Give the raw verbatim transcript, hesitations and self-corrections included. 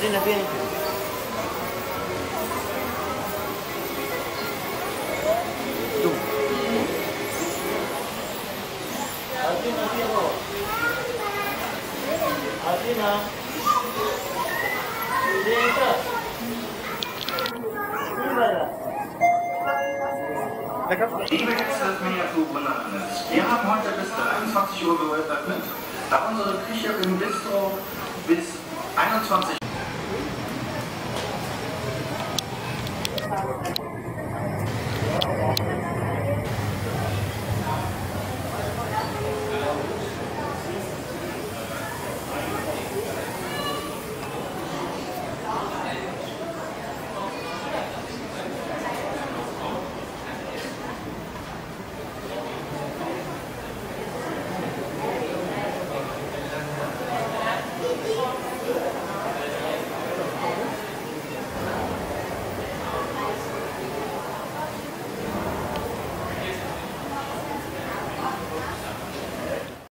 Adina, vieni. Tu. Adina, vieni. Adina. Vieni qua. Liebe Gäste des Miniaturwunderlandes, wir haben heute bis dreiundzwanzig Uhr geöffnet, da unsere Küche im Bistro bis einundzwanzig Uhr